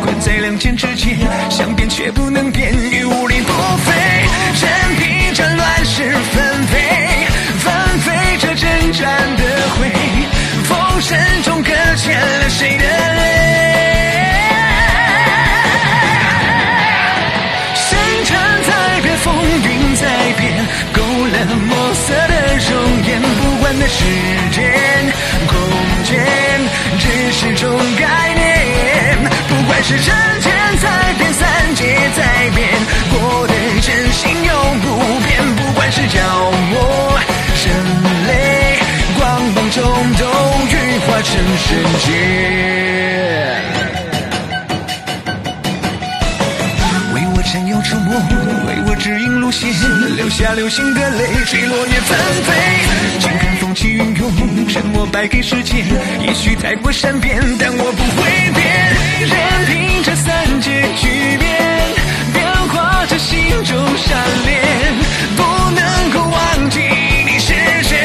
困在两剑之间，想变却不能变，与无力不飞。任凭这乱世纷飞，纷飞着征战的灰，风声中搁浅了谁的泪？星辰在变，风云在变，勾勒墨色的容颜，不管那时间空间，只是种概念。不管是人间在变，三界在变，我的真心永不变。不管是角落人类，光芒中都羽化成神剑。为我撑腰出没，为我指引路线，留下流星的泪水，落叶纷飞。静看风起云涌，沉默败给时间，也许太过善变，但我不会变。任凭这三界巨变，变化着心中善恋，不能够忘记你是谁。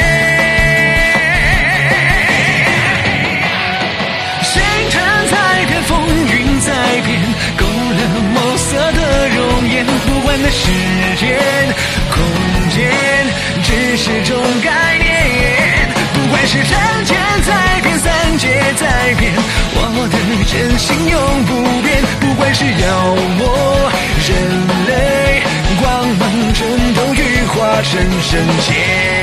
星辰在变，风云在变，勾勒墨色的容颜，不管那时间空间，只是种概念。不管是人间在变，三界在变，我的真心永不变。不管是妖魔人类，光芒中都羽化成神剑。